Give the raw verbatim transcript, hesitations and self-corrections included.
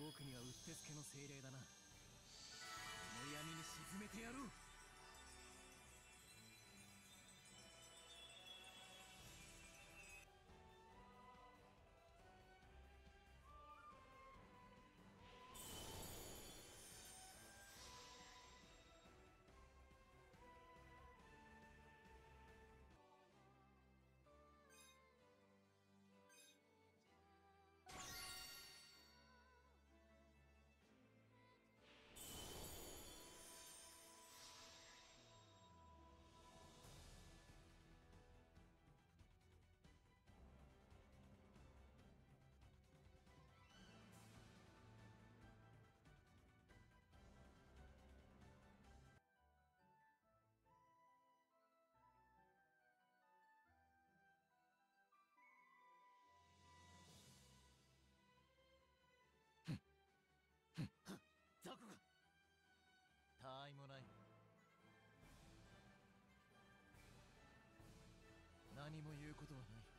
僕にはうってつけの精霊だな。この闇に沈めてやろう。ザコが他愛もない。何も言うことはない。